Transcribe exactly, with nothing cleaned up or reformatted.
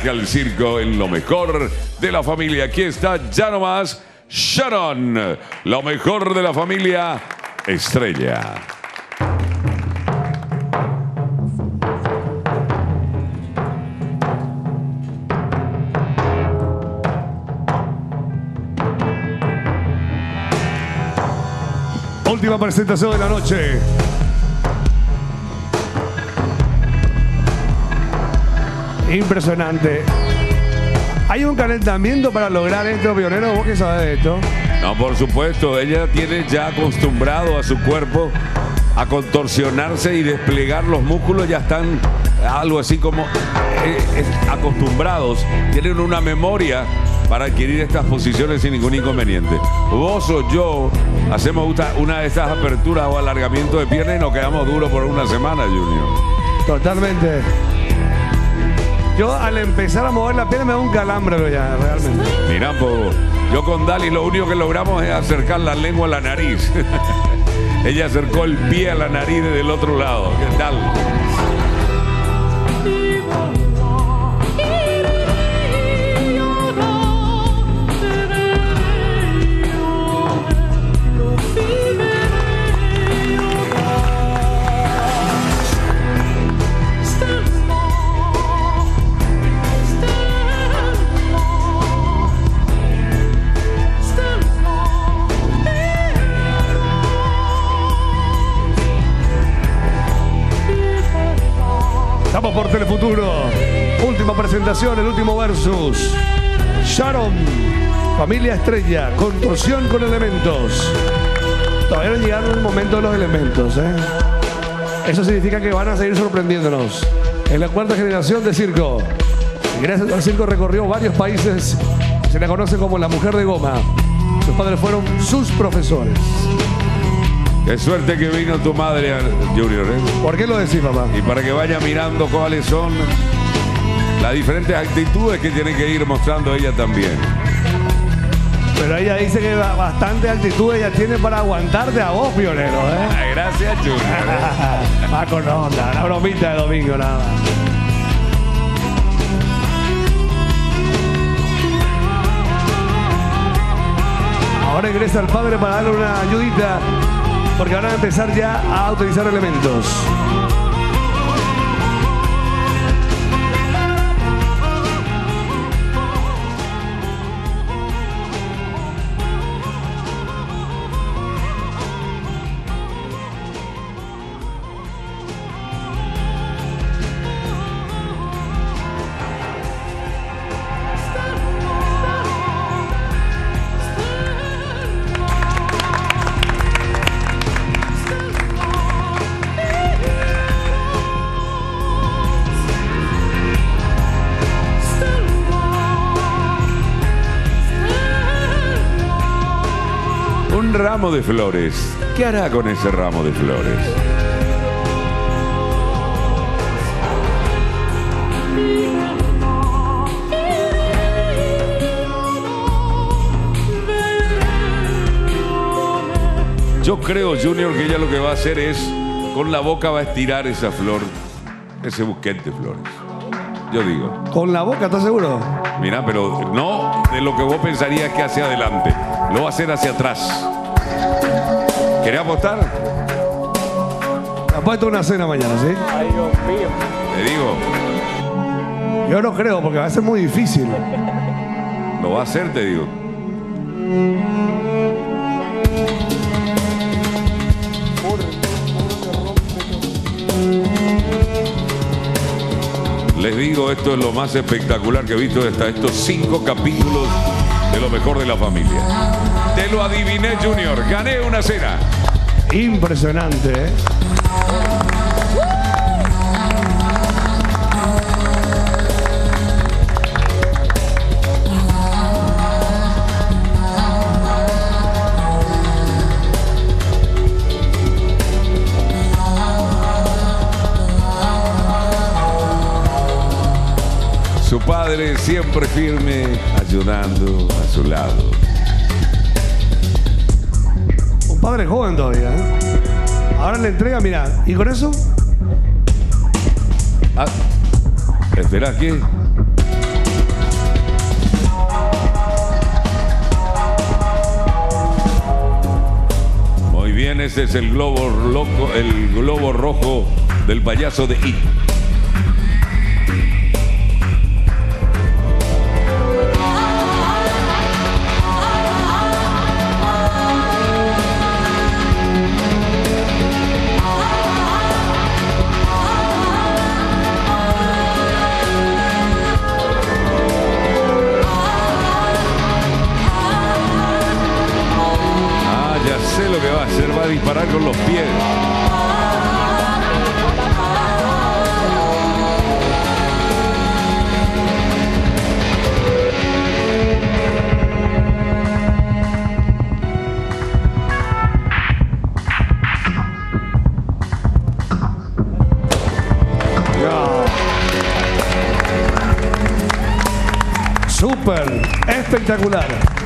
arranca el circo en lo mejor de la familia. Aquí está ya nomás Sharon, lo mejor de la familia Estrella. Última presentación de la noche. Impresionante. ¿Hay un calentamiento para lograr esto, pionero? ¿Vos qué sabés de esto? No, por supuesto. Ella tiene ya acostumbrado a su cuerpo a contorsionarse y desplegar los músculos. Ya están algo así como eh, eh, acostumbrados. Tienen una memoria para adquirir estas posiciones sin ningún inconveniente. Vos o yo hacemos una de estas aperturas o alargamientos de piernas y nos quedamos duros por una semana, Junior. Totalmente. Yo al empezar a mover la pierna me da un calambre, pero ya, realmente. Mirá, po, yo con Dali lo único que logramos es acercar la lengua a la nariz. Ella acercó el pie a la nariz desde el otro lado. ¿Qué tal? Estamos por Telefuturo. Última presentación, el último versus. Sharon, familia Estrella, contorsión con elementos. Todavía no llegaron el momento de los elementos, ¿eh? Eso significa que van a seguir sorprendiéndonos. En la cuarta generación de circo. Gracias al circo recorrió varios países. Se la conoce como la mujer de goma. Sus padres fueron sus profesores. Qué suerte que vino tu madre, Junior, ¿eh? ¿Por qué lo decís, papá? Y para que vaya mirando cuáles son las diferentes actitudes que tiene que ir mostrando ella también. Pero ella dice que bastante actitud ella tiene para aguantarte a vos, pionero, ¿eh? Ay, gracias, Junior. ¿eh? Va con onda, una bromita de domingo, nada más. Ahora ingresa el padre para darle una ayudita, porque van a empezar ya a utilizar elementos. Un ramo de flores. ¿Qué hará con ese ramo de flores? Yo creo, Junior, que ella lo que va a hacer es, con la boca va a estirar esa flor, ese buquete de flores. Yo digo. ¿Con la boca, estás seguro? Mira, pero no de lo que vos pensarías que hacia adelante. Lo va a hacer hacia atrás. ¿Querés apostar? Apuesto una cena mañana, ¿sí? Ay, Dios mío. Te digo. Yo no creo, porque va a ser muy difícil. Lo va a hacer, te digo. Les digo, esto es lo más espectacular que he visto hasta estos cinco capítulos de lo mejor de la familia. Te lo adiviné, Junior. Gané una cena. Impresionante, ¿eh? Su padre siempre firme, ayudando a su lado. Un padre joven todavía, ¿eh? Ahora le entrega, mira, ¿y con eso? Ah, espera, ¿qué? Este es el globo loco, el globo rojo del payaso de It. Sé lo que va a hacer, va a disparar con los pies. Súper espectacular.